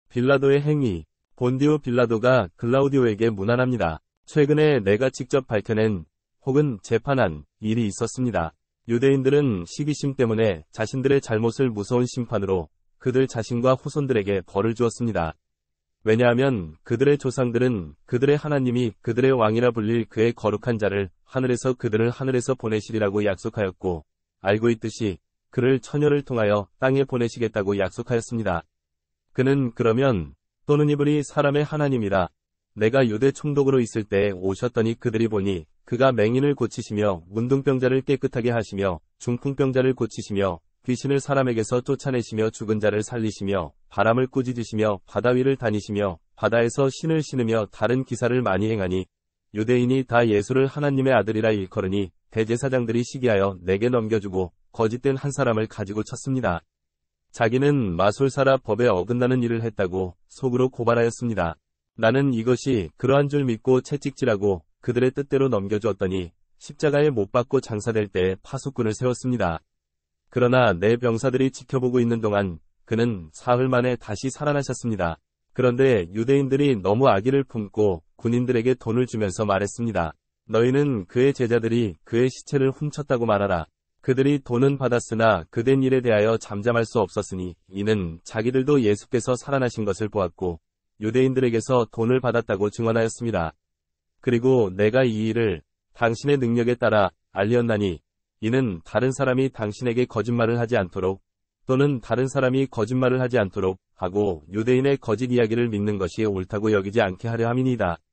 빌라도의 행위. 본디오 빌라도가 글라우디오에게 무난합니다. 최근에 내가 직접 밝혀낸 혹은 재판한 일이 있었습니다. 유대인들은 시기심 때문에 자신들의 잘못을 무서운 심판으로 그들 자신과 후손들에게 벌을 주었습니다. 왜냐하면 그들의 조상들은 그들의 하나님이 그들의 왕이라 불릴 그의 거룩한 자를 하늘에서 그들을 하늘에서 보내시리라고 약속하였고, 알고 있듯이 그를 처녀를 통하여 땅에 보내시겠다고 약속하였습니다. 그는 그러면 또는 이분이 사람의 하나님이라 내가 유대 총독으로 있을 때 오셨더니 그들이 보니 그가 맹인을 고치시며 문둥병자를 깨끗하게 하시며 중풍병자를 고치시며 귀신을 사람에게서 쫓아내시며 죽은 자를 살리시며 바람을 꾸짖으시며 바다 위를 다니시며 바다에서 신을 신으며 다른 기사를 많이 행하니 유대인이 다 예수를 하나님의 아들이라 일컬으니 대제사장들이 시기하여 내게 넘겨주고 거짓된 한 사람을 가지고 쳤습니다. 자기는 마술사라 법에 어긋나는 일을 했다고 속으로 고발하였습니다. 나는 이것이 그러한 줄 믿고 채찍질하고 그들의 뜻대로 넘겨주었더니 십자가에 못 박고 장사될 때에 파수꾼을 세웠습니다. 그러나 내 병사들이 지켜보고 있는 동안 그는 사흘 만에 다시 살아나셨습니다. 그런데 유대인들이 너무 악의를 품고 군인들에게 돈을 주면서 말했습니다. 너희는 그의 제자들이 그의 시체를 훔쳤다고 말하라. 그들이 돈은 받았으나 그된 일에 대하여 잠잠할 수 없었으니 이는 자기들도 예수께서 살아나신 것을 보았고 유대인들에게서 돈을 받았다고 증언하였습니다. 그리고 내가 이 일을 당신의 능력에 따라 알렸나니 이는 다른 사람이 당신에게 거짓말을 하지 않도록 또는 다른 사람이 거짓말을 하지 않도록 하고 유대인의 거짓 이야기를 믿는 것이 옳다고 여기지 않게 하려 함이니이다.